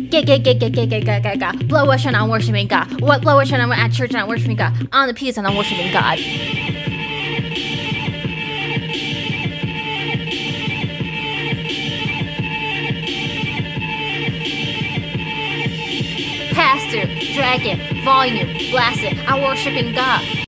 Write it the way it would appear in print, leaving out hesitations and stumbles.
God. Blow a shine, I'm worshiping God. What blow a shine, I'm at church and I'm worshiping God. On the pews and I'm worshiping God. Pastor, dragon, volume, blast it. I'm worshiping God.